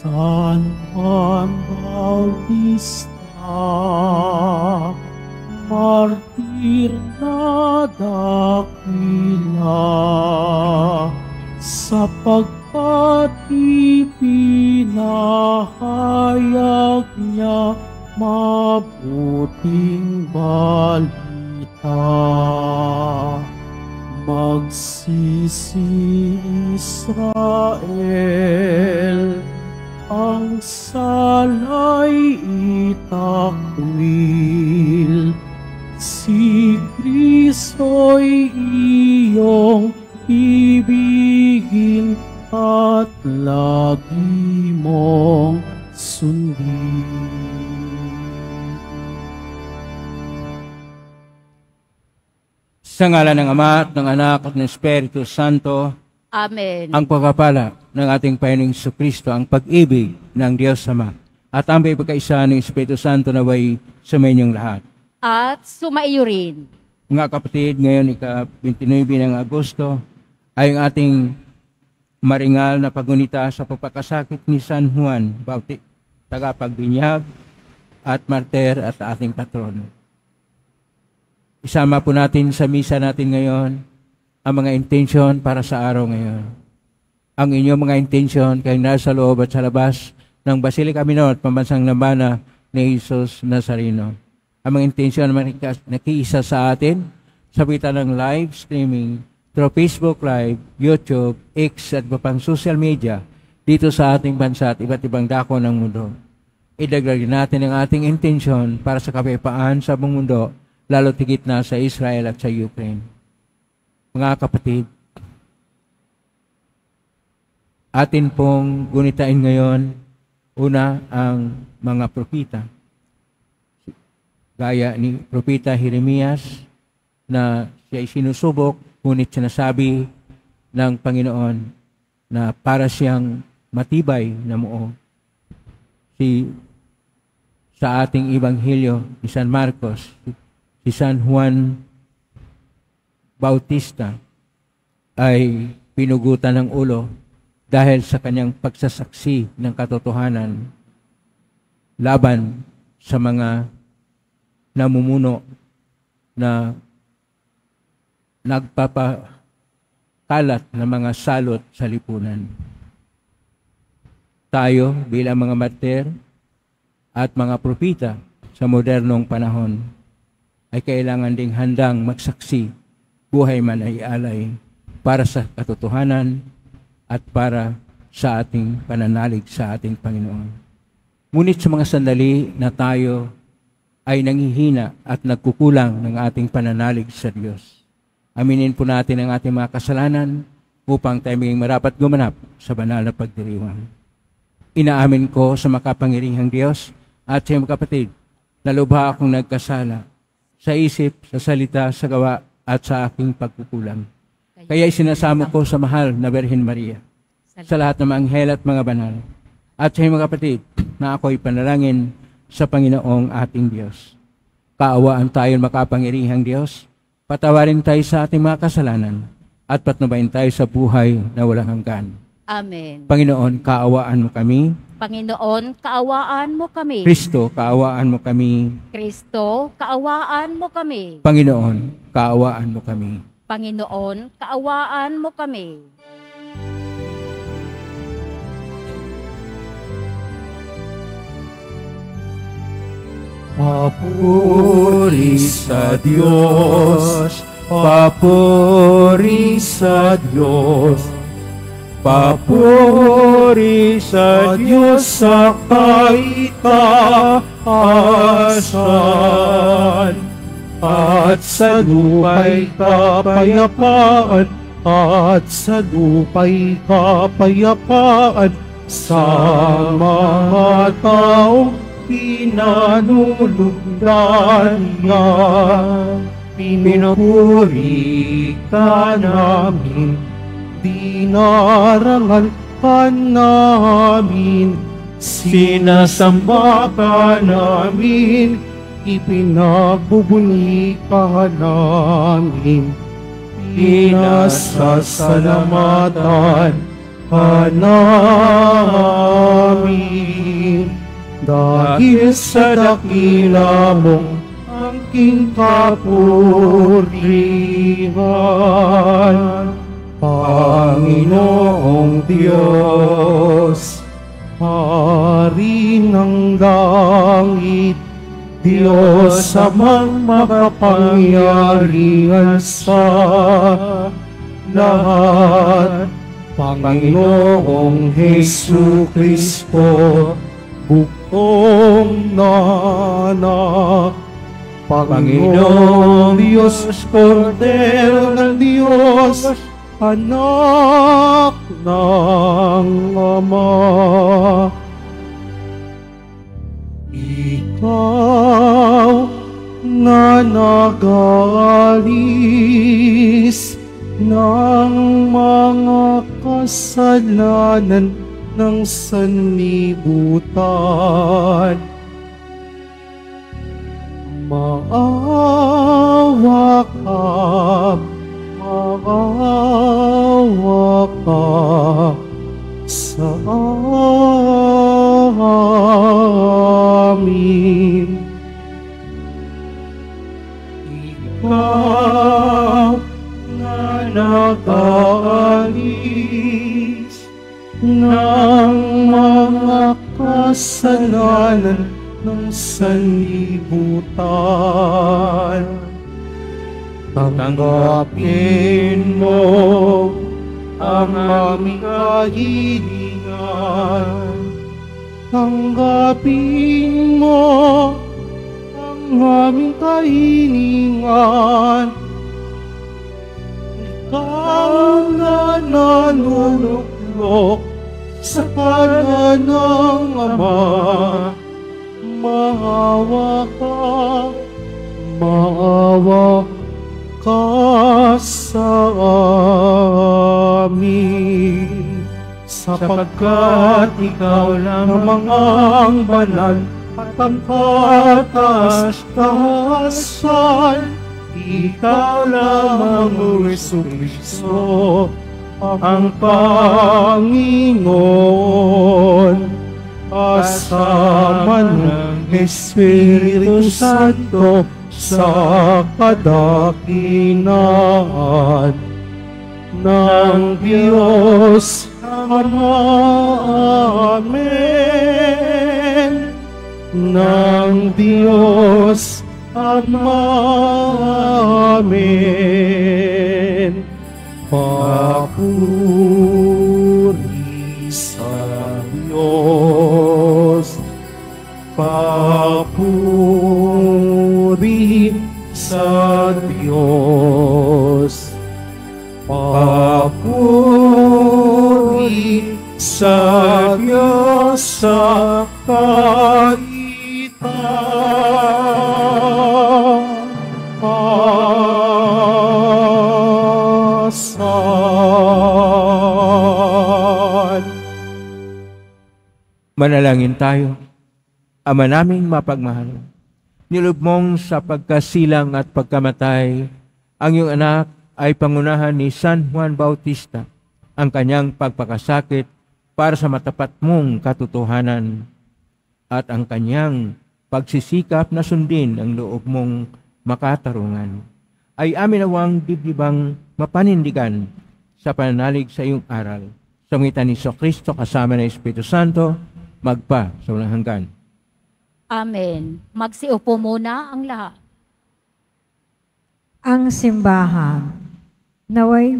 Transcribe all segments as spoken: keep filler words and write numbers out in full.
San Juan Bautista, martir na dakila, sapagkat ipinahayag niya mabuting balita. Magsisi Israel, ang sala'y itakwil. Si Kristo'y iyong ibigin at lagi mong sundin. Sa ngalan ng Ama at ng Anak at ng Espiritu Santo. Amen. Ang pagpapala ng ating Panginoong Jesucristo, ang pag-ibig ng Diyos Ama, at ang pagkakaisa ng Espiritu Santo naway sa inyong lahat. At sumaiyo rin. Mga kapatid, ngayon ika-twenty-nine ng Agosto ay ang ating maringal na pagunita sa pagpakasakit ni San Juan Bautista, tagapagbinyag at martir at ating patron. Isama po natin sa misa natin ngayon ang mga intensyon para sa araw ngayon. Ang inyong mga intensyon kay nasa loob at sa labas ng Basilica Minor at Pambansang Lambana ni Jesus Nazareno. Ang mga intensyon na nakiisa sa atin sa pita ng live streaming through Facebook Live, YouTube, X at pang social media dito sa ating bansa at iba't ibang dako ng mundo. Idagdag natin ang ating intensyon para sa kapayapaan sa buong mundo, lalo tigit na sa Israel at sa Ukraine. Mga kapatid, atin pong gunitain ngayon, una ang mga propita. Gaya ni Propita Jeremias na siya ay sinusubok, ngunit sinasabi ng Panginoon na para siyang matibay na muo. Si, sa ating Ebanghelyo ni San Marcos, si San Juan Bautista ay pinugutan ng ulo dahil sa kanyang pagsasaksi ng katotohanan laban sa mga namumuno na nagpapakalat ng mga salot sa lipunan. Tayo bilang mga martir at mga propita sa modernong panahon ay kailangan ding handang magsaksi, buhay man ay alay, para sa katotohanan at para sa ating pananalig sa ating Panginoon. Ngunit sa mga sandali na tayo ay nanghihina at nagkukulang ng ating pananalig sa Diyos, aminin po natin ang ating mga kasalanan upang tayo maging marapat gumanap sa banal na pagdiriwang. Inaamin ko sa makapangyarihang Diyos at sa mga kapatid na lubha akong nagkasala sa isip, sa salita, sa gawa, at sa aking pagkukulang. Kaya isinasamo ko sa mahal na Birhen Maria, sa lahat ng mga anghel at mga banal, at sa mga kapatid na ako'y panalangin sa Panginoong ating Diyos. Kaawaan tayo makapangyarihang Diyos, patawarin tayo sa ating mga kasalanan, at patnubayan tayo sa buhay na walang hanggan. Amen. Panginoon, kaawaan mo kami. Panginoon, kaawaan mo kami. Kristo, kaawaan mo kami. Kristo, kaawaan mo kami. Panginoon, kaawaan mo kami. Panginoon, kaawaan mo kami. Papuri sa Diyos, papuri sa Diyos, papuri sa Diyos sa kaitaasan, at sa lupa'y kapayapaan, at sa lupa'y kapayapaan, sa mga taong pinanulugdan niya. Pinupuri ka namin, dinarangal ka namin, sinasamba ka namin, ipinagbubuni ka namin, pinasasalamatan ka namin. Dahil sa dakila mong angking kapurihan, Panginoong Diyos, Hari ng langit, Diyos amang makapangyarihan sa lahat, Panginoong Hesu Kristo, buktong na anak, Panginoong Diyos, Kordero ng Diyos, anak ng Ama. Ikaw na nag-aalis ng mga kasalanan ng sanlibutan, maawa ka, maawa ka sa amin. Ikaw na nag-aalis ng mga kasalanan ng sanlibutan, tanggapin mo ang aming kahilingan. Tanggapin mo ang aming kahilingan. Ikaw na nanunulok sa kanan ng Ama, maawa ka, maawa ka sa amin, sapagkat ikaw lamang ang banal at ang katas-tasan. Ikaw lamang, O Jesucristo, ang Panginoon, kasama ng Espiritu Santo sa kadakilaan ng Diyos Ama. Amen. Ng Diyos Ama. Amen. Papuri sa Diyos, papuri sa Diyos, papuri sa Diyos sa kaitasan. Manalangin tayo. Ama naming mapagmahal, nilob mong sa pagkasilang at pagkamatay, ang iyong anak ay pangunahan ni San Juan Bautista, ang kanyang pagpakasakit para sa matapat mong katotohanan at ang kanyang pagsisikap na sundin ang loob mong makatarungan. Ay amin nawang dibdibang mapanindigan sa pananalig sa iyong aral. Sa ngitan ni Kristo kasama ng Espiritu Santo, magpa sa walang hanggan. Amen. Magsiupo muna ang lahat. Ang simbahan. Naway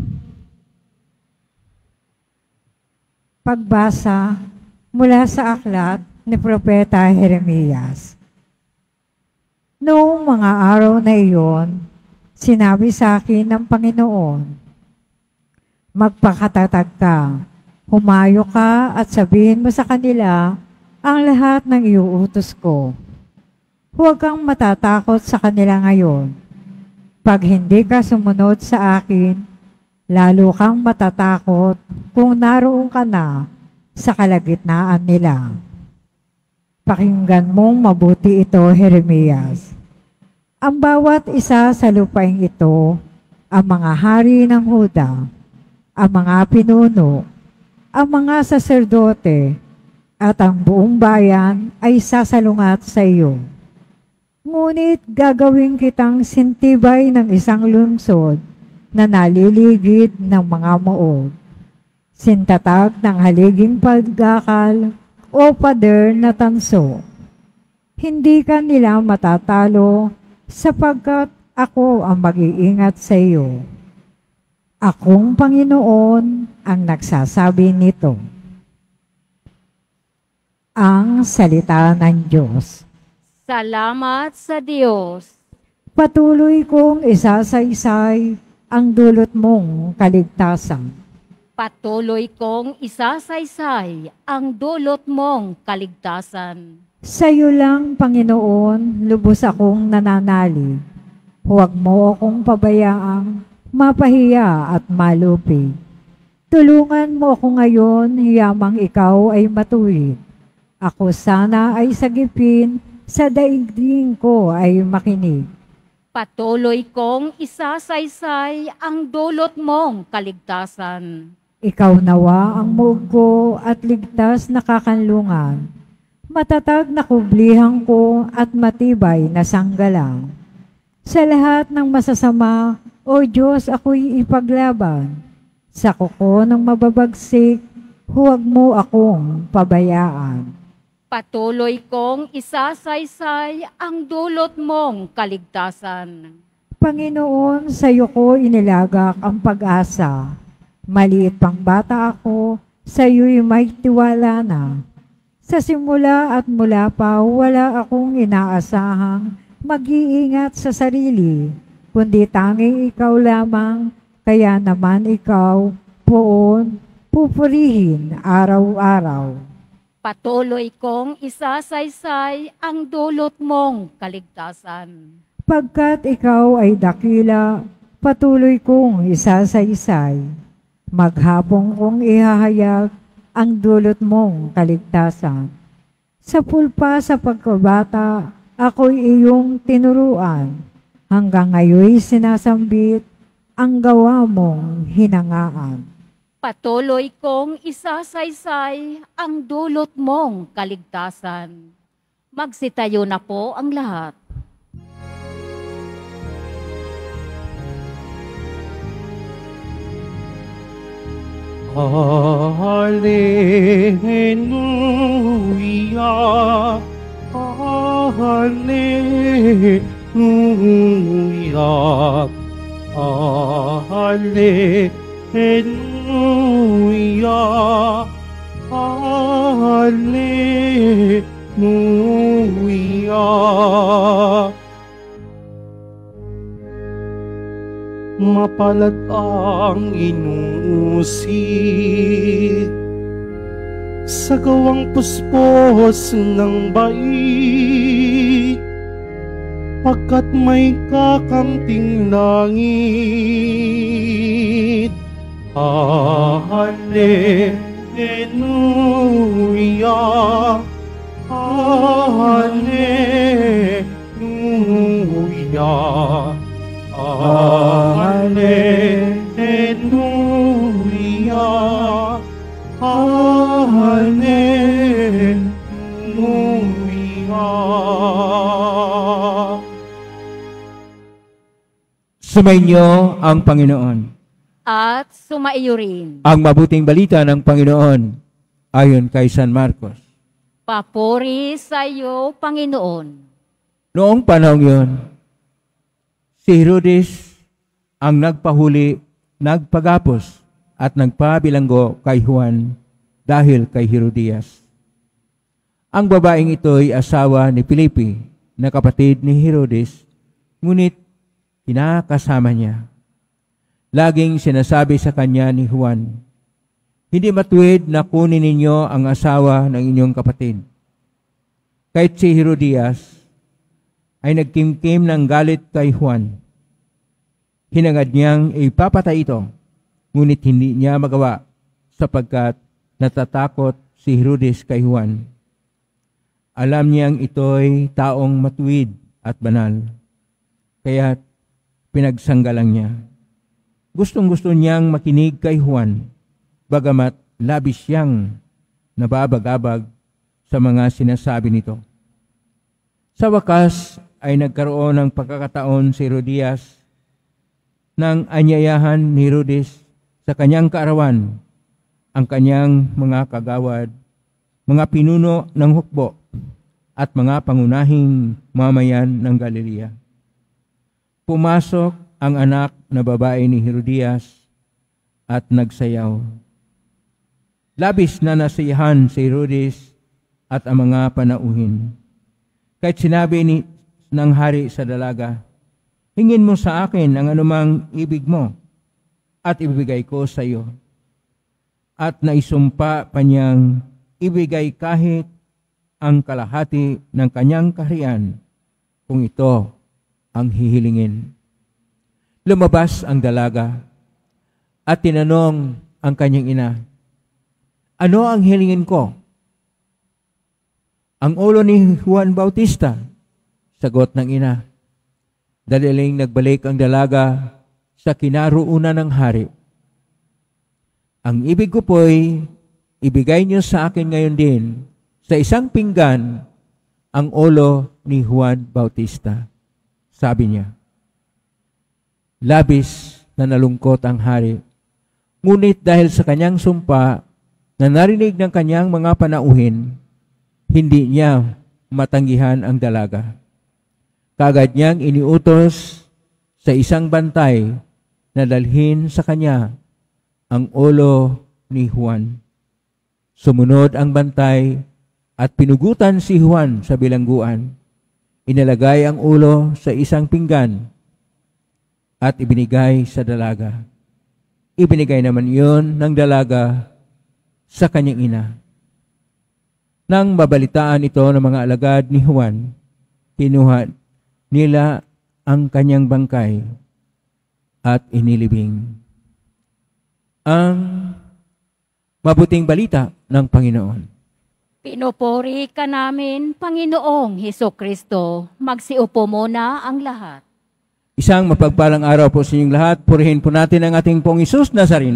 pagbasa mula sa aklat ni Propeta Jeremias. Noong mga araw na iyon, sinabi sa akin ng Panginoon, magpakatatag ka, humayo ka at sabihin mo sa kanila ang lahat ng iuutos ko. Huwag kang matatakot sa kanila ngayon. Pag hindi ka sumunod sa akin, lalo kang matatakot kung naroon ka na sa kalagitnaan nila. Pakinggan mong mabuti ito, Jeremias. Ang bawat isa sa lupaing ito, ang mga hari ng Huda, ang mga pinuno, ang mga saserdote at ang buong bayan ay sasalungat sa iyo. Ngunit gagawin kitang sintibay ng isang lungsod na naliligid ng mga moog, sintatag ng haliging pagkakal o pader na tanso. Hindi ka nila matatalo sapagkat ako ang mag-iingat sa iyo. Akong Panginoon ang nagsasabi nito. Ang salita ng Diyos. Salamat sa Diyos. Patuloy kong isasaysay ang dulot mong kaligtasan. Patuloy kong isasaysay ang dulot mong kaligtasan. Sa iyo lang, Panginoon, lubos akong nananalig. Huwag mo akong pabayaang mapahiya at malupi. Tulungan mo ako ngayon, yamang ikaw ay matuwid. Ako sana ay sagipin, sa daigdig ko ay makinig. Patuloy kong isasaysay ang dulot mong kaligtasan. Ikaw nawa ang muog ko at ligtas na kakanlungan. Matatag na kublihan ko at matibay na sanggalang. Sa lahat ng masasama, O Diyos, ako'y ipaglaban. Sa kuko ng mababagsik, huwag mo akong pabayaan. Patuloy kong isasaysay ang dulot mong kaligtasan. Panginoon, sa iyo ko inilagak ang pag-asa. Maliit pang bata ako, sa iyo'y may tiwala na. Sa simula at mula pa, wala akong inaasahang mag-iingat sa sarili, kundi tanging ikaw lamang, kaya naman ikaw, poon, pupurihin araw-araw. Patuloy kong isasaysay ang dulot mong kaligtasan. Pagkat ikaw ay dakila, patuloy kong isasaysay. Maghapong kong ihahayag ang dulot mong kaligtasan. Sa pulpa sa pagkabata, ako'y iyong tinuruan. Hanggang ngayon sinasambit ang gawa mong hinangaan. Patuloy kong isasaysay ang dulot mong kaligtasan. Magsitayo na po ang lahat. Hallelujah, Hallelujah, Hallelujah, Hallelujah. Mapalad ang inuusit sa gawang puspos ng bait, pagkat may kakamting langit. Hallelujah, Hallelujah, Hallelujah, Hallelujah. Sumainyo ang Panginoon. At sumaiyo rin. Ang mabuting balita ng Panginoon ayon kay San Marcos. Papuri sa iyo, Panginoon. Noong panahon yon, si Herodes ang nagpahuli, nagpagapos at nagpabilanggo kay Juan dahil kay Herodias. Ang babaeng ito ay asawa ni Felipe na kapatid ni Herodes, ngunit kinakasama niya. Laging sinasabi sa kanya ni Juan, hindi matuwid na kunin ninyo ang asawa ng inyong kapatid. Kahit si Herodias ay nagkimkim ng galit kay Juan. Hinangad niyang ipapatay ito, ngunit hindi niya magawa sapagkat natatakot si Herodes kay Juan. Alam niyang ito'y taong matuwid at banal, kaya pinagsanggalang niya. Gustong-gusto niyang makinig kay Juan, bagamat labis siyang nababagabag sa mga sinasabi nito. Sa wakas ay nagkaroon ng pagkakataon si Herodias nang anyayahan ni Herodes sa kanyang kaarawan ang kanyang mga kagawad, mga pinuno ng hukbo at mga pangunahing mamayan ng Galilea. Pumasok ang anak na babae ni Herodias at nagsayaw. Labis na nasiyahan si Herodes at ang mga panauhin. Kahit sinabi ni, ng hari sa dalaga, "Hingin mo sa akin ang anumang ibig mo at ibibigay ko sa iyo." At naisumpa pa niyang ibigay kahit ang kalahati ng kanyang kaharian kung ito ang hihilingin. Lumabas ang dalaga at tinanong ang kanyang ina, "Ano ang hilingin ko?" "Ang ulo ni Juan Bautista," sagot ng ina. Daliling nagbalik ang dalaga sa kinaroonan ng hari. "Ang ibig ko po'y ibigay niyo sa akin ngayon din sa isang pinggan ang ulo ni Juan Bautista," sabi niya. Labis na nalungkot ang hari. Ngunit dahil sa kanyang sumpa na narinig ng kanyang mga panauhin, hindi niya matanggihan ang dalaga. Kagad niyang iniutos sa isang bantay na dalhin sa kanya ang ulo ni Juan. Sumunod ang bantay at pinugutan si Juan sa bilangguan. Inalagay ang ulo sa isang pinggan at ibinigay sa dalaga. Ibinigay naman iyon ng dalaga sa kanyang ina. Nang mabalitaan ito ng mga alagad ni Juan, kinuha nila ang kanyang bangkay at inilibing. Ang mabuting balita ng Panginoon. Pinupuri ka namin, Panginoong Hesukristo. Magsiupo muna ang lahat. Isang mapagpalang araw po sa inyong lahat. Purihin po natin ang ating Pong Hesus Nazareno.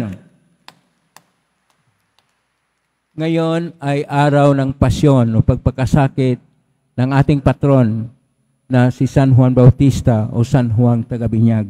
Ngayon ay araw ng pasyon o pagpagkasakit ng ating patron na si San Juan Bautista o San Juan Tagabinyag.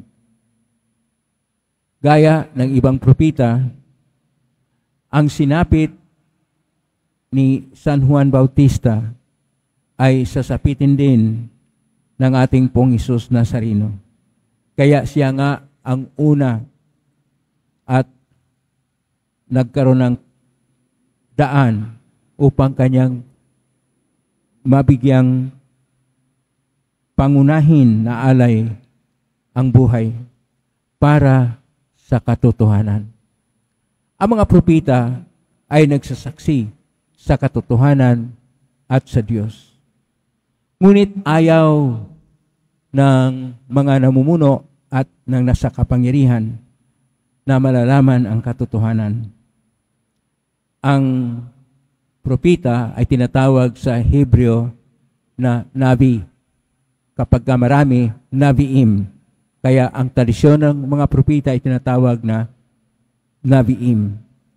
Gaya ng ibang propita, ang sinapit ni San Juan Bautista ay sasapitin din ng ating Pong Hesus Nazareno. Kaya siya nga ang una at nagkaroon ng daan upang kanyang mabigyang pangunahin na alay ang buhay para sa katotohanan. Ang mga propita ay nagsasaksi sa katotohanan at sa Diyos. Ngunit ayaw ng mga namumuno at ng nasa kapangyarihan na malalaman ang katotohanan. Ang propita ay tinatawag sa Hebreo na nabi. Kapag marami, nabiim. Kaya ang tradisyon ng mga propita ay tinatawag na nabiim.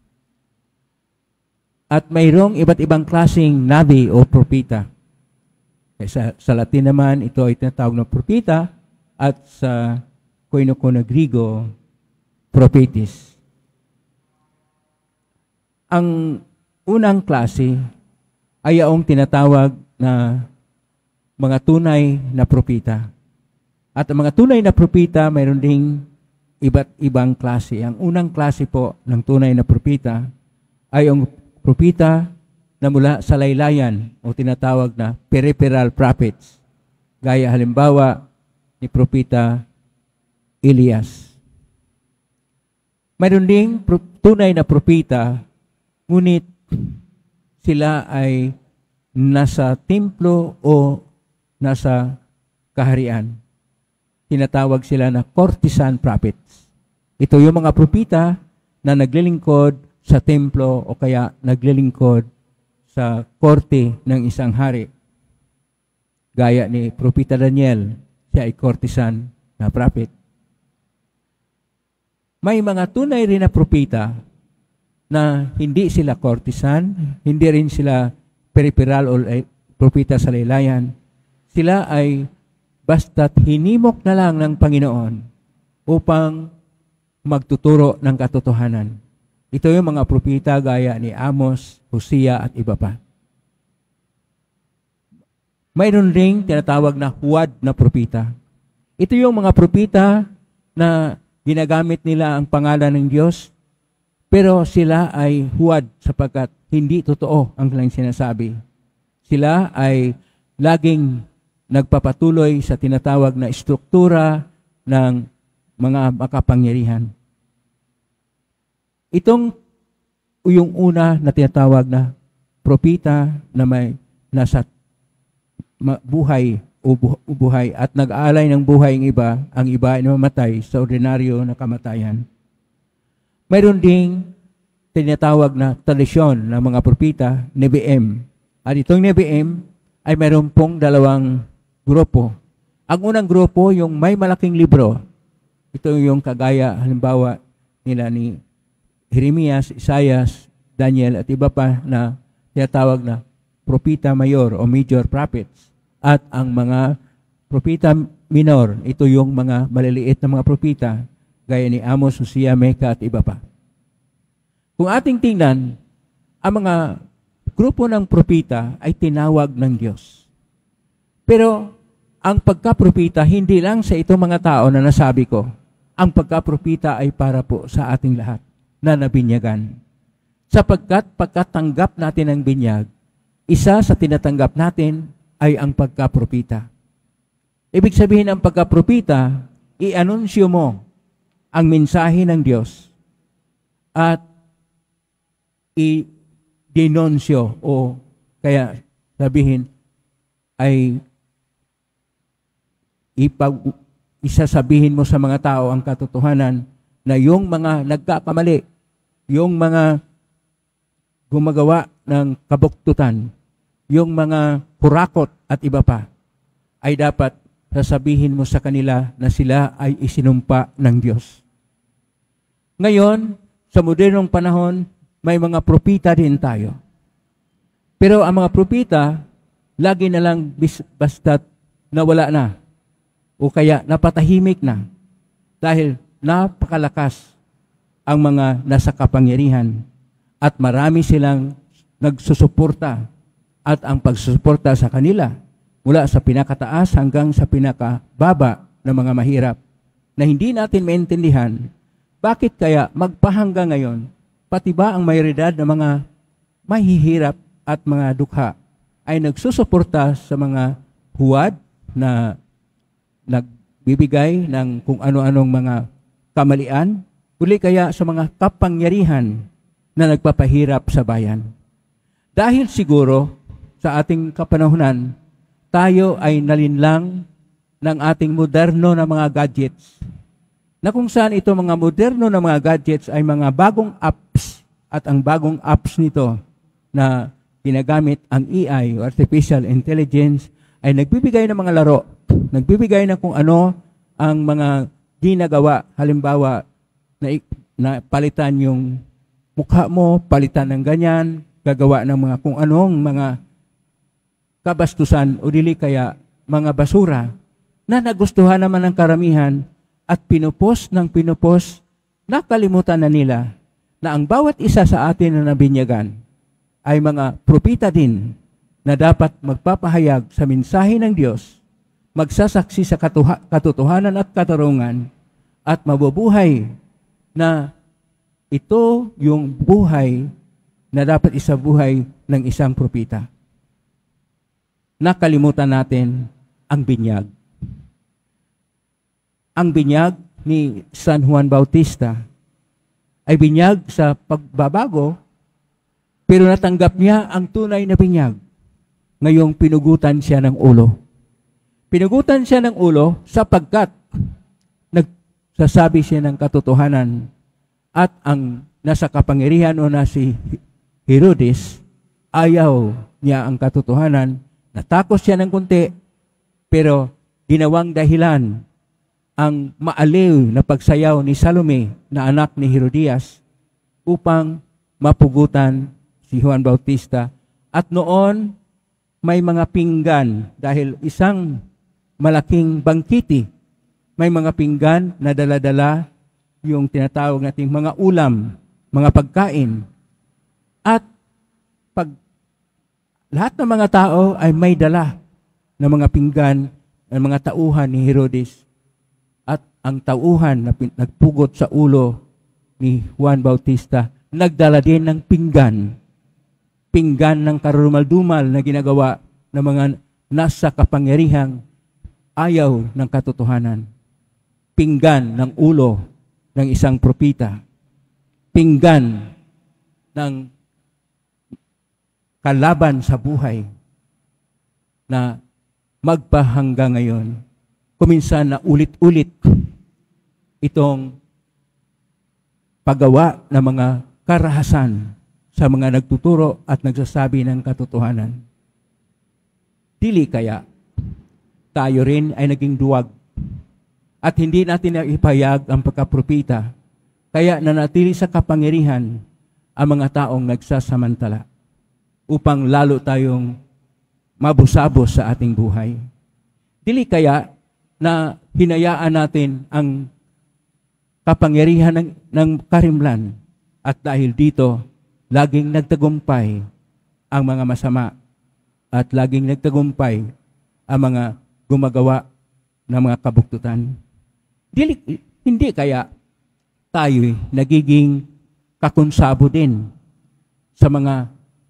At mayroong iba't ibang klaseng nabi o propita. Sa, sa Latin naman, ito ay tinatawag na propita at sa Koinokona Grigo, prophetis. Ang unang klase ay ang tinatawag na mga tunay na propita. At ang mga tunay na propita, mayroon ding iba't ibang klase. Ang unang klase po ng tunay na propita ay ang propita na mula sa laylayan o tinatawag na peripheral prophets. Gaya halimbawa ni propita Elias. Mayroon ding tunay na propita, ngunit sila ay nasa templo o nasa kaharian. Tinatawag sila na courtesan prophets. Ito yung mga propita na naglilingkod sa templo o kaya naglilingkod sa korte ng isang hari. Gaya ni propita Daniel, siya ay courtesan na prophet. May mga tunay rin na propita na hindi sila courtesan, hindi rin sila peripheral o eh, propeta sa laylayan. Sila ay basta't hinimok na lang ng Panginoon upang magtuturo ng katotohanan. Ito yung mga propeta gaya ni Amos, Hosea at iba pa. Mayroon ring tinatawag na huwad na propeta. Ito yung mga propeta na ginagamit nila ang pangalan ng Diyos, pero sila ay huwad sapagkat hindi totoo ang kanilang sinasabi. Sila ay laging nagpapatuloy sa tinatawag na struktura ng mga makapangyarihan. Itong yung una na tinatawag na propeta na may nasa buhay o buhay at nag-aalay ng buhay ng iba, ang iba ay namatay sa ordinaryo na kamatayan. Mayroon ding tinatawag na tradisyon ng mga propeta, Nevi'im. At itong Nevi'im ay mayroon pong dalawang grupo. Ang unang grupo, yung may malaking libro. Ito yung kagaya, halimbawa, nila ni Jeremias, Isaias, Daniel, at iba pa na tinatawag na propeta mayor o major prophets. At ang mga propeta minor, ito yung mga maliliit na mga propeta, gaya ni Amos, Hosea, Micah, at iba pa. Kung ating tingnan, ang mga grupo ng propeta ay tinawag ng Diyos. Pero ang pagkapropeta, hindi lang sa itong mga tao na nasabi ko. Ang pagkapropeta ay para po sa ating lahat na nabinyagan. Sapagkat pagkatanggap natin ng binyag, isa sa tinatanggap natin ay ang pagkapropeta. Ibig sabihin ng pagkapropeta, i-anunsyo mo ang mensahe ng Diyos at i-denonsyo o kaya sabihin ay ipag isasabihin mo sa mga tao ang katotohanan na yung mga nagkakamali, yung mga gumagawa ng kabuktutan, yung mga kurakot at iba pa, ay dapat sasabihin mo sa kanila na sila ay isinumpa ng Diyos. Ngayon, sa modernong panahon, may mga propeta din tayo. Pero ang mga propeta, lagi na lang basta't nawala na o kaya napatahimik na dahil napakalakas ang mga nasa kapangyarihan at marami silang nagsusuporta at ang pagsusuporta sa kanila mula sa pinakataas hanggang sa pinakababa ng mga mahirap na hindi natin maintindihan bakit kaya magpahanggang ngayon pati ba ang mayoridad ng mga mahihirap at mga dukha ay nagsusuporta sa mga huwad na nagbibigay ng kung ano-anong mga kamalian, uli kaya sa mga kapangyarihan na nagpapahirap sa bayan. Dahil siguro sa ating kapanahunan, tayo ay nalinlang ng ating moderno na mga gadgets, na kung saan ito mga moderno na mga gadgets ay mga bagong apps at ang bagong apps nito na ginagamit ang A I o Artificial Intelligence ay nagbibigay ng mga laro, nagbibigay ng kung ano ang mga ginagawa. Halimbawa, na, na palitan yung mukha mo, palitan ng ganyan, gagawa ng mga kung anong mga kabastusan o dili kaya mga basura na nagustuhan naman ng karamihan at pinupos ng pinupos, nakalimutan na nila na ang bawat isa sa atin na nabinyagan ay mga propeta din na dapat magpapahayag sa mensahe ng Diyos, magsasaksi sa katuha, katotohanan at katarungan, at mabubuhay na ito yung buhay na dapat isabuhay ng isang propeta. Nakalimutan natin ang binyag. Ang binyag ni San Juan Bautista ay binyag sa pagbabago, pero natanggap niya ang tunay na binyag. Ngayong pinugutan siya ng ulo. Pinugutan siya ng ulo sapagkat nagsasabi siya ng katotohanan at ang nasa kapangyarihan o na si Herodes, ayaw niya ang katotohanan, natakos siya ng kunti, pero ginawang dahilan ang maaliw na pagsayaw ni Salome na anak ni Herodias upang mapugutan si Juan Bautista. At noon, may mga pinggan dahil isang malaking bangkiti. May mga pinggan na dala-dala yung tinatawag nating mga ulam, mga pagkain. At pag lahat ng mga tao ay may dala ng mga pinggan ng mga tauhan ni Herodes. At ang tauhan na pin- nagpugot sa ulo ni Juan Bautista, nagdala din ng pinggan. Pinggan ng karumal-dumal na ginagawa ng mga nasa kapangyarihang ayaw ng katotohanan. Pinggan ng ulo ng isang propita. Pinggan ng kalaban sa buhay na magpahangga ngayon. Kuminsan na ulit-ulit itong paggawa ng mga karahasan sa mga nagtuturo at nagsasabi ng katotohanan. Dili kaya tayo rin ay naging duwag at hindi natin na ipayag ang pagkapropita, kaya nanatili sa kapangyarihan ang mga taong nagsasamantala upang lalo tayong mabusabos sa ating buhay. Dili kaya na hinayaan natin ang kapangyarihan ng, ng karimlan at dahil dito, laging nagtagumpay ang mga masama at laging nagtagumpay ang mga gumagawa ng mga kabuktutan. Dili, hindi kaya tayo nagiging kakonsabo din sa mga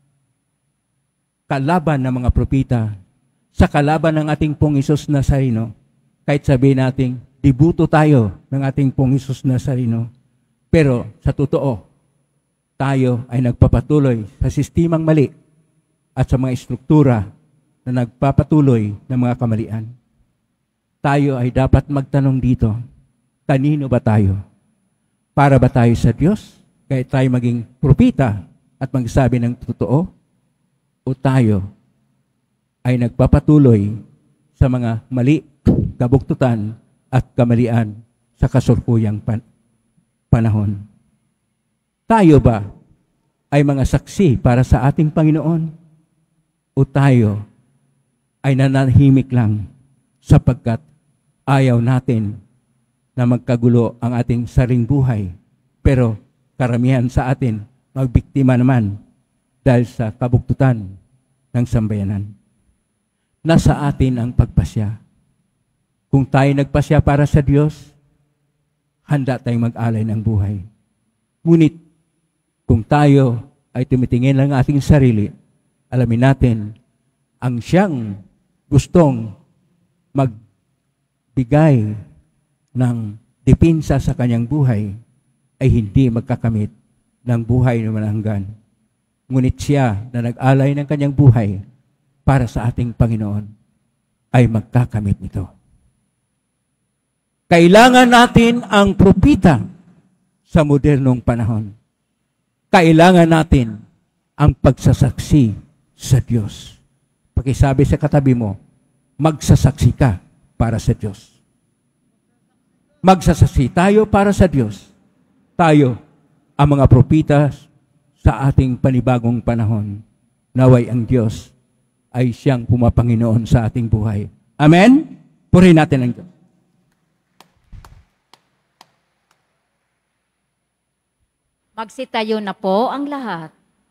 kalaban ng mga propita, sa kalaban ng ating Pong Isus Nazareno. Kahit sabihin natin, dibuto tayo ng ating Pong Isus Nazareno. Pero sa totoo, tayo ay nagpapatuloy sa sistemang mali at sa mga estruktura na nagpapatuloy ng mga kamalian. Tayo ay dapat magtanong dito, kanino ba tayo? Para ba tayo sa Diyos? Kaya tayo maging propita at magsabi ng totoo? O tayo ay nagpapatuloy sa mga mali, kabuktutan at kamalian sa kasurkuyang pan- panahon? Tayo ba ay mga saksi para sa ating Panginoon? O tayo ay nananahimik lang sapagkat ayaw natin na magkagulo ang ating saring buhay, pero karamihan sa atin magbiktima naman dahil sa kabuktutan ng sambayanan. Nasa atin ang pagpasya. Kung tayo nagpasya para sa Diyos, handa tayong mag-alay ng buhay. Ngunit, kung tayo ay tumitingin lang ating sarili, alamin natin, ang siyang gustong magbigay ng depensa sa kanyang buhay ay hindi magkakamit ng buhay na mananggan. Ngunit siya na nag-alay ng kanyang buhay para sa ating Panginoon ay magkakamit nito. Kailangan natin ang propita sa modernong panahon. Kailangan natin ang pagsasaksi sa Diyos. Pakisabi sa katabi mo, magsasaksi ka para sa Diyos. Magsasaksi tayo para sa Diyos. Tayo, ang mga propita sa ating panibagong panahon. Naway ang Diyos ay siyang pumapanginoon sa ating buhay. Amen? Purihin natin ang Diyos. Magsitayo na po ang lahat.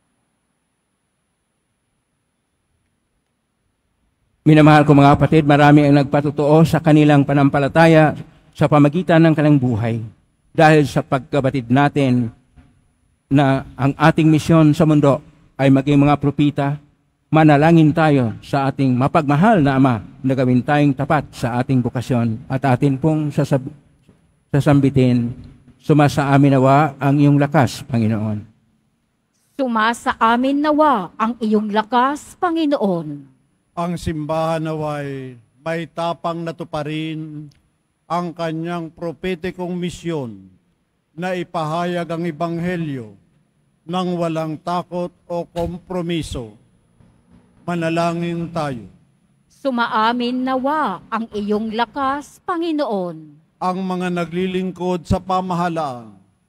Minamahal ko mga kapatid, marami ang nagpatutuo sa kanilang panampalataya sa pamagitan ng kanilang buhay. Dahil sa pagkabatid natin na ang ating misyon sa mundo ay maging mga propita, manalangin tayo sa ating mapagmahal na Ama na gawin tayong tapat sa ating bukasyon at atin pong sasab- sasambitin, sumasa amin nawa ang iyong lakas, Panginoon. Sumasa amin nawa ang iyong lakas, Panginoon. Ang simbahan naway may tapang natuparin ang kanyang propetikong misyon na ipahayag ang ebanghelyo ng walang takot o kompromiso. Manalangin tayo. Sumaamin nawa ang iyong lakas, Panginoon. Ang mga naglilingkod sa pamahalaan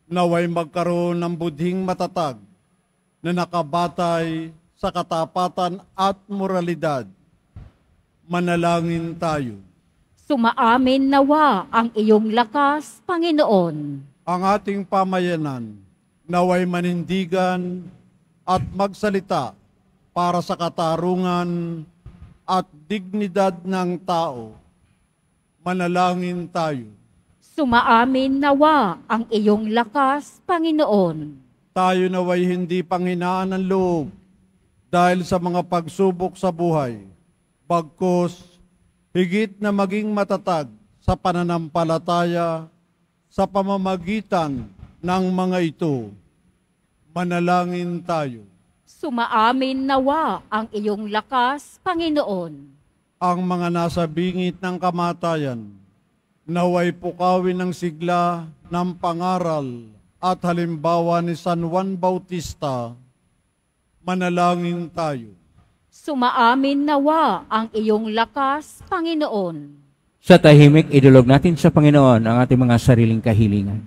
naway magkaroon ng budhing matatag na nakabatay sa katapatan at moralidad. Manalangin tayo. Sumaamin nawa ang iyong lakas, Panginoon. Ang ating pamayanan naway manindigan at magsalita para sa katarungan at dignidad ng tao. Manalangin tayo. Sumaamin nawa ang iyong lakas, Panginoon. Tayo naway hindi panghinaan ng loob dahil sa mga pagsubok sa buhay, bagkus higit na maging matatag sa pananampalataya sa pamamagitan ng mga ito. Manalangin tayo. Sumaamin nawa ang iyong lakas, Panginoon. Ang mga nasa bingit ng kamatayan, naway pukawin ng sigla ng pangaral at halimbawa ni San Juan Bautista. Manalangin tayo. Sumaamin nawa ang iyong lakas, Panginoon. Sa tahimik, idulog natin sa Panginoon ang ating mga sariling kahilingan.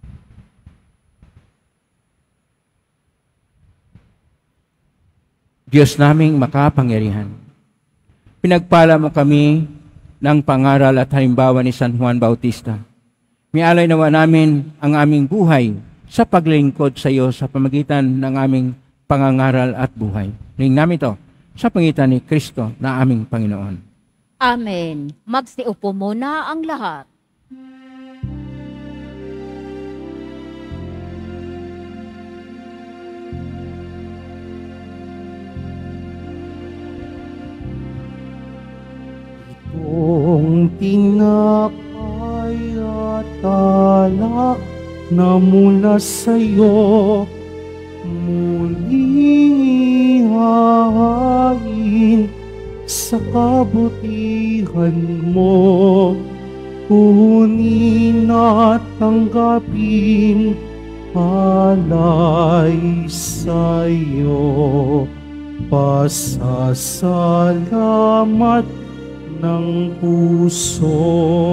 Diyos naming makapangyarihan, pinagpala mo kami ng pangaral at halimbawa ni San Juan Bautista. Mialay nawa namin ang aming buhay sa paglingkod sa iyo sa pamagitan ng aming pangangaral at buhay. Ring namin ito sa pangitan ni Kristo na aming Panginoon. Amen. Magsiupo muna ang lahat. Itong tinapay at alak na mula sa'yo, muling ihahain sa kabutihan mo. Kunin at tanggapin alay sa'yo. Pasasalamat ng puso.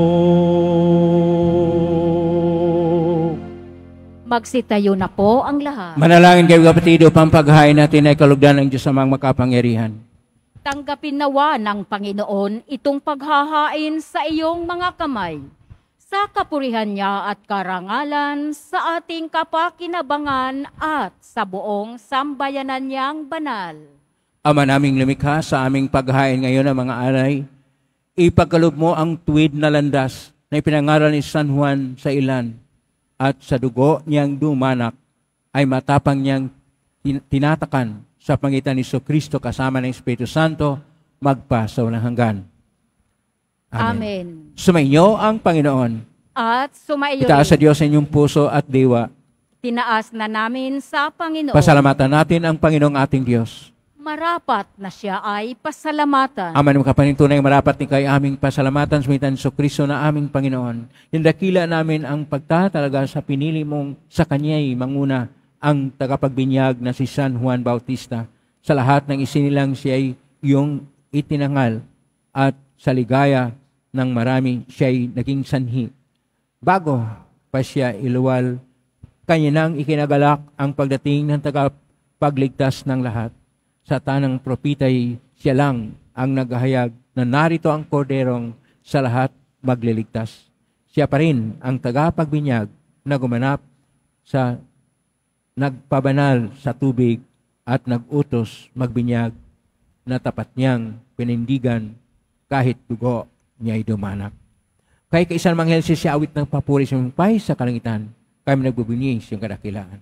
Magsitayo na po ang lahat. Manalangin kayo kapatid upang paghahain natin ay kalugdan ng Diyos amang makapangyarihan. Tanggapin nawa ng Panginoon itong paghahain sa iyong mga kamay, sa kapurihan niya at karangalan, sa ating kapakinabangan at sa buong sambayanan niyang banal. Ama naming lumikha, sa aming paghahain ngayon ng mga alay, ipagkaloob mo ang tuwid na landas na ipinangaral ni San Juan sa ilan, at sa dugo niyang dumanak ay matapang niyang tinatakan sa pangitan ni Kristo kasama ng Espiritu Santo magpa sa walang hanggan. Amen. Amen. Sumainyo ang Panginoon. At sumaiyo Itaas sa rin. Diyos sa inyong puso at diwa. Tinaas na namin sa Panginoon. Pasalamatan natin ang Panginoong ating Diyos. Marapat na siya ay pasalamatan. Ama ng kapanintunay, marapat ni kay aming pasalamatan sa pangitan ni Kristo na aming Panginoon. Indakila namin ang pagtatalaga sa pinili mong sa Kanya'y manguna ang tagapagbinyag na si San Juan Bautista. Sa lahat ng isinilang siya'y iyong itinangal at sa ligaya ng marami siya'y naging sanhi. Bago pa siya iluwal, kanya nang ikinagalak ang pagdating ng tagapagligtas ng lahat. Sa tanang propita'y siya lang ang naghahayag na narito ang korderong sa lahat magliligtas. Siya pa rin ang tagapagbinyag na gumanap sa nagpabanal sa tubig at nagutos magbinyag na tapat niyang pinindigan kahit dugo niya'y dumanak. Kaya kaisan manghel siya awit ng papuri sa pay sa kalangitan, kami nagbubunyi siyang kadakilaan.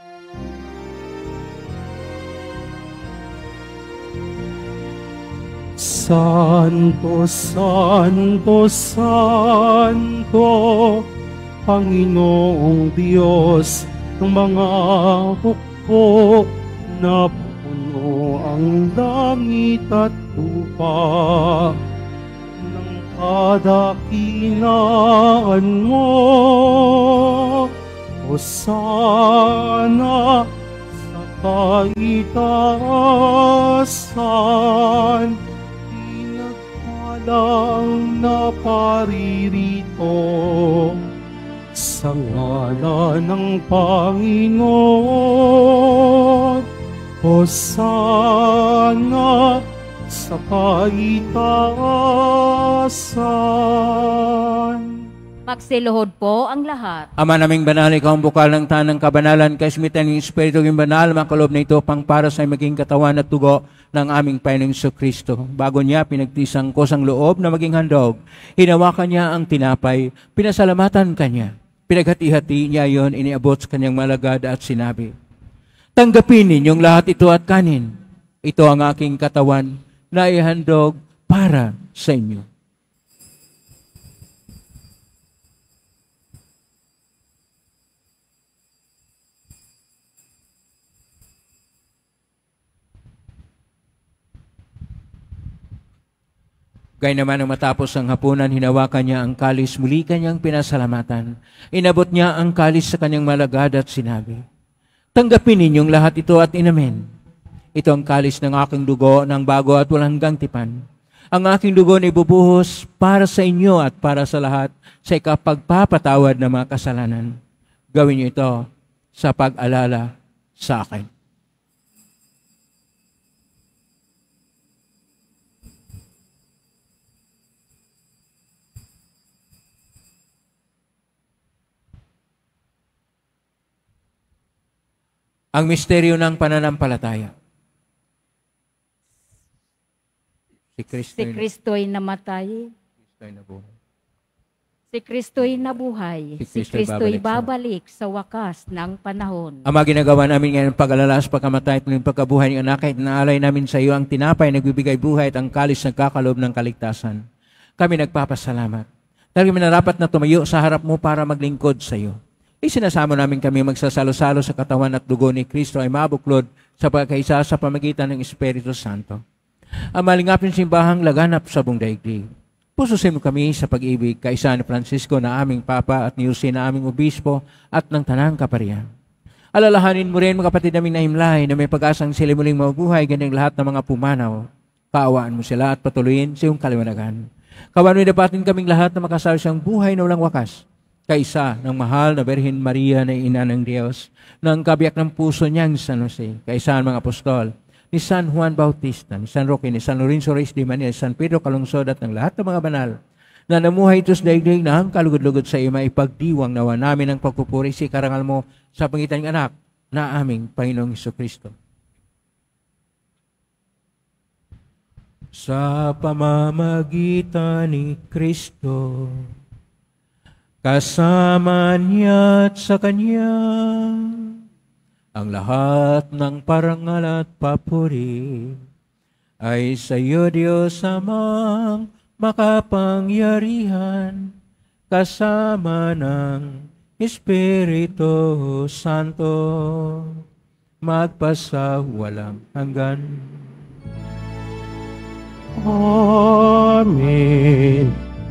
Santo, Santo, Santo, Panginoong Diyos ng mga hukbo, na puno ang langit at lupa ng kadakilaan mo. Hosana sa kaitaasan, lang na paririto sa ngalan ng Panginoon. Hosana sa kaitaasan. Magsiluhod po ang lahat. Ama naming banal, ikaw ang bukal ng tanang kabanalan, kaismitan ng Espiritu ng banal, makalob na ito pang para sa maging katawan at tugo ng aming Panginoong Kristo. Bago niya pinagtisang ko sang loob na maging handog, hinawakan niya ang tinapay, pinasalamatan kanya. Pinaghati-hati niya yon, iniabot sa kanyang malagad at sinabi, tanggapin ninyong lahat ito at kanin. Ito ang aking katawan na ihandog para sa inyo. Gaya naman ang matapos ang hapunan, hinawakan niya ang kalis, muli kanyang pinasalamatan. Inabot niya ang kalis sa kanyang malagad at sinabi, tanggapin ninyong lahat ito at inamin. Ito ang kalis ng aking dugo ng bago at walang hanggang tipan. Ang aking dugo na ibubuhos para sa inyo at para sa lahat sa ikapagpapatawad ng mga kasalanan. Gawin niyo ito sa pag-alala sa akin. Ang misteryo ng pananampalataya. Si Kristo'y, Si Kristo'y namatay. Kristo'y nabuhay. Si Kristo'y nabuhay. Si Si Kristo'y Kristo'y babalik babalik sa wakas ng panahon. Ama, ginagawa namin ngayon pag-alala sa pagkamatay at muling pagkabuhay ng anak, kahit naalay namin sa iyo ang tinapay nagbibigay buhay at ang kalis nagkakalob ng kaligtasan. Kami nagpapasalamat. Dahil minarapat na tumayo sa harap mo para maglingkod sa iyo. Isinasamo namin kami magsasalo-salo sa katawan at dugo ni Kristo ay mabuklod sa pagkaisa sa pamagitan ng Espiritu Santo. Ang malingapin simbahang laganap sa buong daigdig. Pususin mo kami sa pag-ibig, kaisa ni Francisco na aming Papa at ni Jose na aming Obispo at ng Tanang Kaparian. Alalahanin mo rin mga kapatid naming nahimlay na may pag-asang sila muling mabuhay ganyan lahat ng mga pumanaw. Kaawaan mo sila at patuloyin sa iyong kaliwanagan. Kawan mo dapatin kaming lahat na makasal siyang buhay na walang wakas. Kaisa ng mahal na Birhen Maria na ina ng Diyos, ng kabiyak ng puso niyang San Jose, kaisa ng mga apostol, ni San Juan Bautista, ni San Roque, ni San Lorenzo Reyes de Manila, ni San Pedro Calungsod at ng lahat ng mga banal, na namuhay ito sa daigdig na ang kalugod-lugod sa iyo, maipagdiwang nawa namin ang pagpupuri sa karangal mo sa pangitan ng anak na aming Panginoong Jesucristo. Sa pamamagitan ni Kristo, kasama niya at sa Kanya, ang lahat ng parangal at papuri ay sa iyo, Diyos Amang makapangyarihan, kasama ng Espiritu Santo, magpasawalang hanggan. Amen.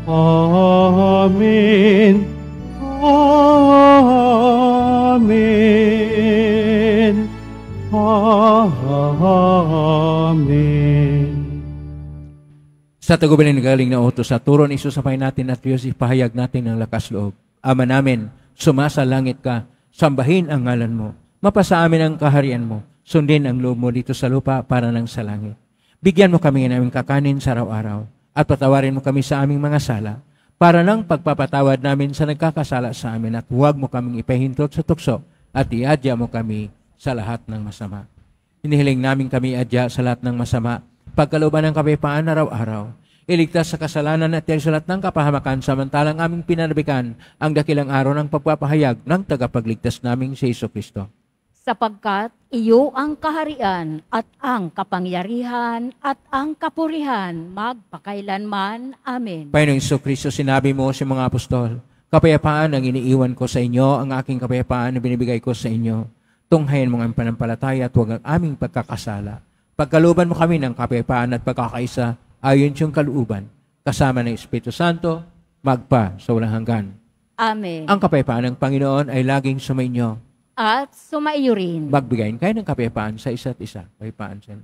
Amen. Amen. Amen. Sa tagubilin ng galing na utos, sa turon isusapay natin at Diyos, ipahayag natin ng lakas loob. Ama namin, sumasa langit ka, sambahin ang ngalan mo, mapasa amin ang kaharian mo, sundin ang loob mo dito sa lupa para nang sa langit. Bigyan mo kami ng aming kakanin sa araw-araw, at patawarin mo kami sa aming mga sala, para nang pagpapatawad namin sa nagkakasala sa amin, at huwag mo kaming ipahintot sa tukso, at iadya mo kami sa lahat ng masama. Inihiling namin kami adya sa lahat ng masama, pagkalooban ng kapayapaan araw-araw, iligtas sa kasalanan at sa lahat ng kapahamakan, samantalang aming pinanabikan ang dakilang araw ng pagpapahayag ng tagapagligtas naming si Jesucristo. Sapagkat iyo ang kaharian at ang kapangyarihan at ang kapurihan magpakailanman. Amen. Panginoong Jesucristo, sinabi mo sa mga apostol, kapayapaan ang iniiwan ko sa inyo, ang aking kapayapaan na binibigay ko sa inyo. Tunghayan mo ang panampalataya at huwag ang aming pagkakasala. Pagkalooban mo kami ng kapayapaan at pagkakaisa, ayon siyang kalooban, kasama ng Espiritu Santo, magpa sa walang hanggan. Amen. Ang kapayapaan ng Panginoon ay laging sumainyo. At sumaiyo rin. Magbigayin kayo ng kapayapaan sa isa't isa. Kapayapaan siya.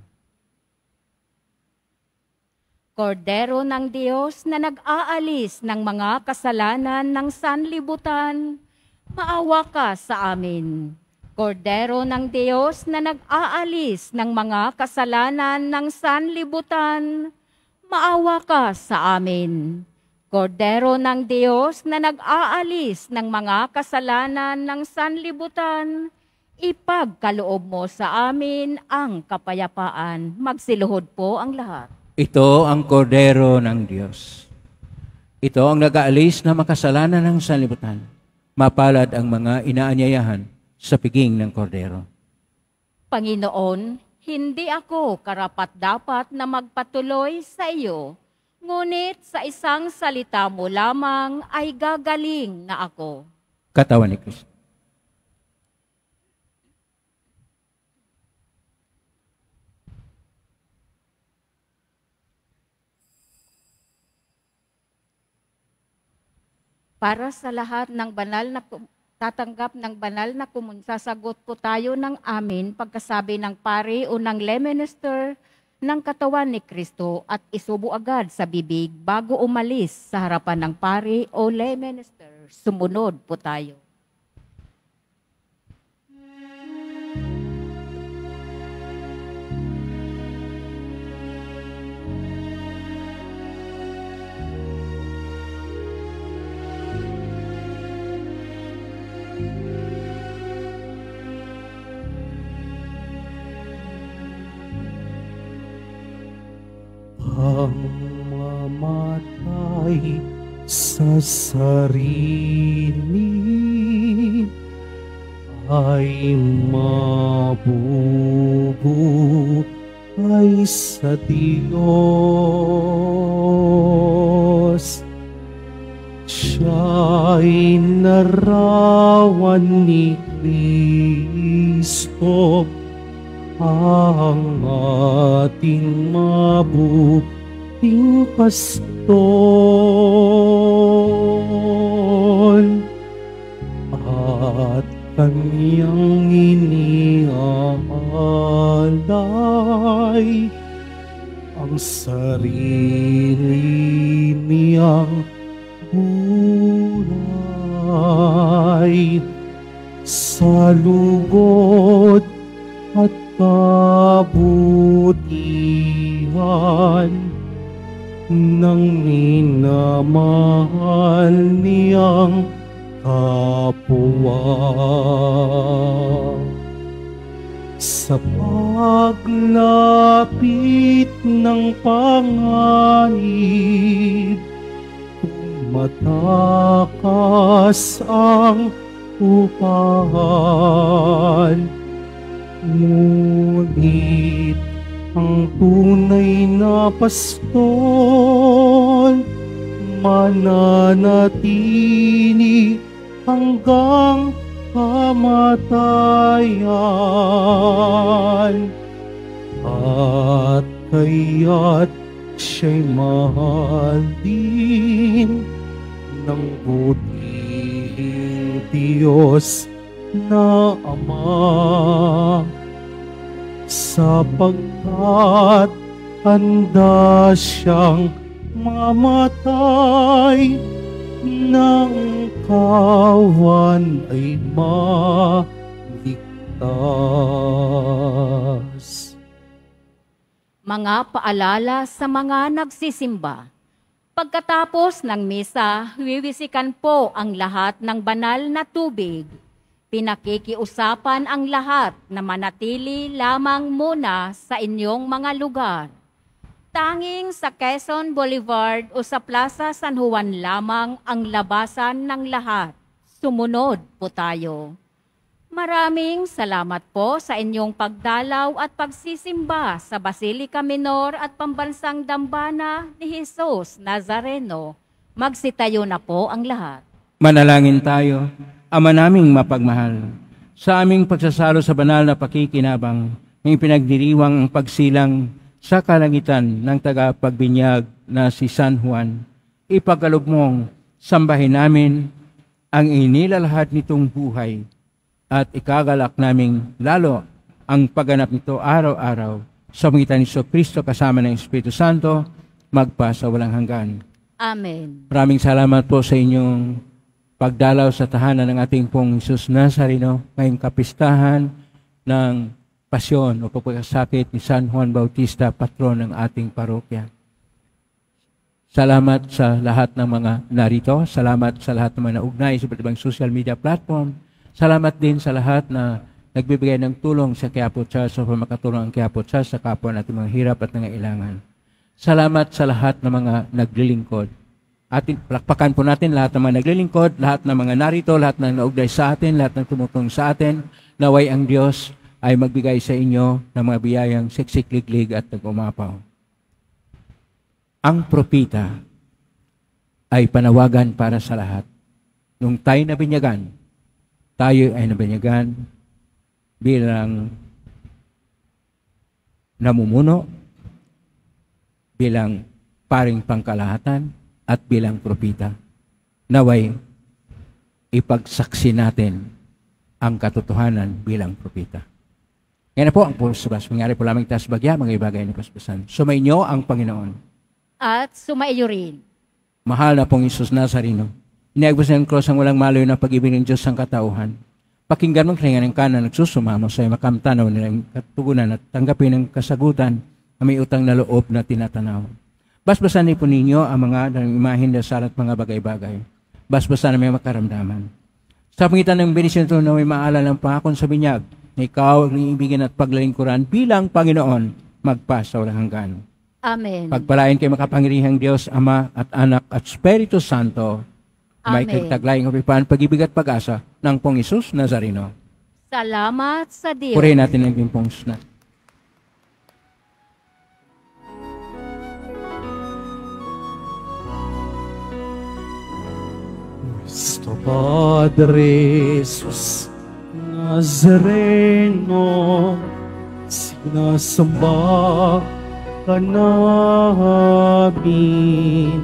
Kordero ng Diyos na nag-aalis ng mga kasalanan ng sanlibutan, Maawa ka sa amin. Kordero ng Diyos na nag-aalis ng mga kasalanan ng sanlibutan, maawa ka sa amin. Kordero ng Diyos na nag-aalis ng mga kasalanan ng sanlibutan, ipagkaloob mo sa amin ang kapayapaan. Magsiluhod po ang lahat. Ito ang kordero ng Diyos. Ito ang nag-aalis na makasalanan ng sanlibutan. Mapalad ang mga inaanyayahan sa piging ng kordero. Panginoon, hindi ako karapat-dapat na magpatuloy sa iyo, ngunit sa isang salita mo lamang ay gagaling na ako. Katawan ni Kristo. Para sa lahat ng banal na tatanggap ng banal na kumun, sasagot po tayo ng amin pagkasabi ng pari o ng lay minister ng katawan ni Kristo at isubo agad sa bibig bago umalis sa harapan ng pari o lay minister. Sumunod po tayo. Ang mamatay sa sarili ay mabubuhay sa Diyos. Siya'y narawan ni Kristo, ang ating mabuting pastol, at Kanyang iniaalay ang sarili niyang buhay sa lugod at kabutihan ng minamahal niyang kapwa. Sa paglapit ng panganib, tumatakas ang upahan. Ngunit ang tunay na pastol mananatili hanggang kamatayan, at kaya't siya'y mahal din ng butihing Diyos na Ama, sapagkat handa siyang mamatay nang kawan ay maligtas. Mga paalala sa mga nagsisimba. Pagkatapos ng misa, wiwisikan po ang lahat ng banal na tubig. Pinakikiusapan ang lahat na manatili lamang muna sa inyong mga lugar. Tanging sa Quezon Boulevard o sa Plaza San Juan lamang ang labasan ng lahat. Sumunod po tayo. Maraming salamat po sa inyong pagdalaw at pagsisimba sa Basilica Minor at Pambansang Dambana ni Jesus Nazareno. Magsitayo na po ang lahat. Manalangin tayo. Ama naming mapagmahal, sa aming pagsasalo sa banal na pakikinabang, ng pinagdiriwang ang pagsilang sa kalangitan ng tagapagbinyag na si San Juan, ipagkaloob mong sambahin namin ang inilalahad nitong buhay at ikagalak naming lalo ang pagganap nito araw-araw sa pangitan ni Kristo kasama ng Espiritu Santo, magpa sa walang hanggan. Amen. Maraming salamat po sa inyong pagdalaw sa tahanan ng ating pong Jesus Nazareno ngayong kapistahan ng pasyon o pagkakasakit ni San Juan Bautista, patron ng ating parokya. Salamat sa lahat ng mga narito. Salamat sa lahat ng mga naugnay sa iba't ibang social media platform. Salamat din sa lahat na nagbibigay ng tulong sa Quiapo Church o makatulong ang Quiapo Church sa kapwa natin mga hirap at nangailangan. Salamat sa lahat ng mga naglilingkod. Atin, palakpakan po natin lahat ng mga naglilingkod, lahat ng mga narito, lahat ng naugnay sa atin, lahat ng tumutulong sa atin. Naway ang Diyos ay magbigay sa inyo ng mga biyayang siksik-liglig at nag-umapaw. Ang propita ay panawagan para sa lahat. Nung tayo nabinyagan, tayo ay nabinyagan bilang namumuno, bilang paring pangkalahatan, at bilang propita. Naway, ipagsaksi natin ang katotohanan bilang propita. Yan na po ang pusbas. Mangyari po lamang taas bagya, mga ibagay ni Paspasan. Sumainyo ang Panginoon. At sumaiyo rin. Mahal na pong Jesus Nazareno, iniagbas ng cross ang walang malayo na pag-ibig ng Diyos ang katauhan. Pakinggan mong kailangan ng kanan nagsusumamo sa makamtanaw nilang katugunan at tanggapin ang kasagutan na may utang na loob na tinatanaw. Basbasan po ninyo ang mga imahin dasal at mga bagay-bagay. Basbasan na may makaramdaman. Sa pangitan ng benisyon ito na may maalala ng pangakon sa binyag, na ikaw ang ibigin at paglalingkuran bilang Panginoon magpa sa walang hanggan. Amen. Pagpalain kay makapangyarihang Diyos, Ama at Anak at Espiritu Santo, may Amen. kagtaglayang kapipan, pag-ibig at pag-asa ng pong Jesus Nazareno. Salamat sa Diyos. Purihin natin ang pong na. Nuestro Padre Jesus Nazareno, sinasamba ka namin,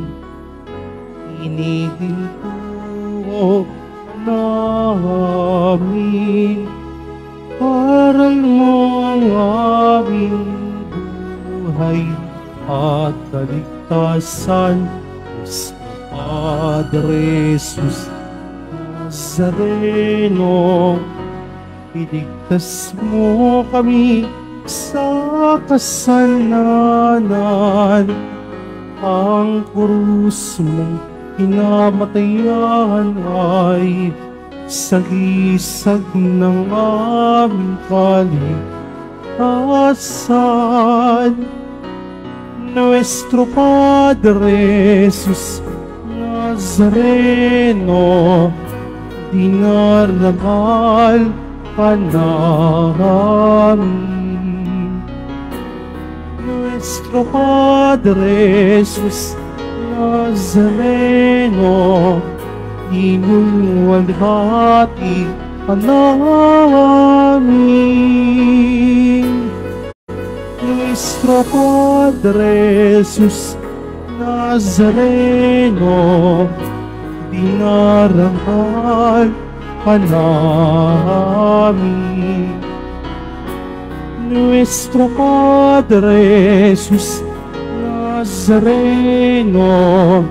inihinto ka namin, aral mo ang aming buhay at kaligtasan. Nuestro Padre Jesus Nazareno, iligtas mo kami sa kasalanan. Ang krus mong kinamatayan ay sagisag ng aming kaligtasan. Nuestro Padre Jesus Nazareno, dinarangal ka namin. Nuestro Padre Jesus Nazareno, inulwalhati ka namin. Nuestro Padre Jesus Nazareno, dinarangal ka namin. Nuestro Padre Jesus Nazareno,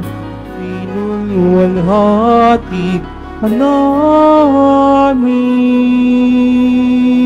inulwalhati ka namin.